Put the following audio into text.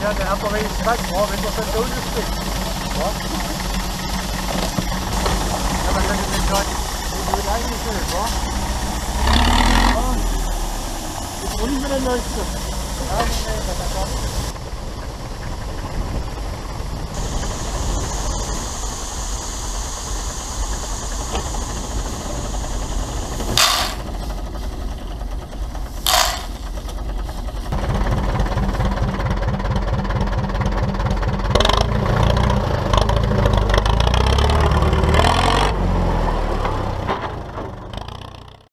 Ja, der hat doch wenigstens gesagt, boah, wenn das dann so ist. Ja, aber wenn du nicht sagst, du wird eigentlich nicht, wa? Ja, jetzt hol ich mir den neuesten. Ja, nee, das ist